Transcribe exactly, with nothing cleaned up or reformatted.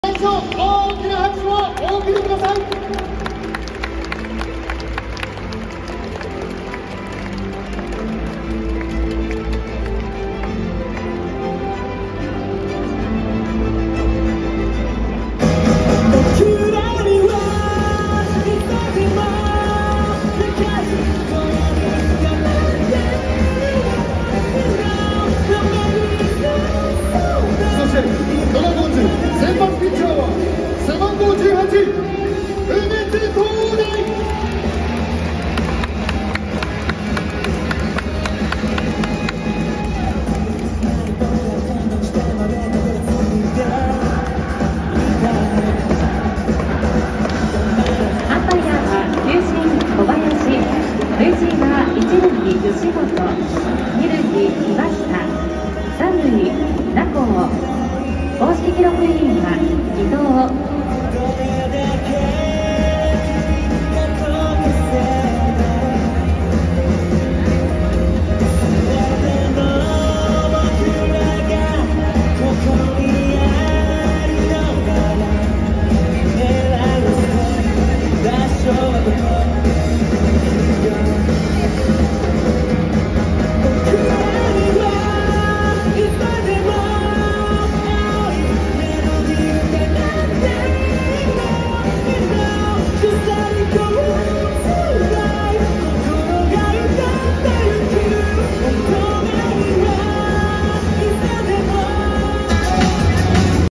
大きな拍手をお送りください。ドラゴンズ先発ピッチャーは背番号じゅうはち、梅地投手。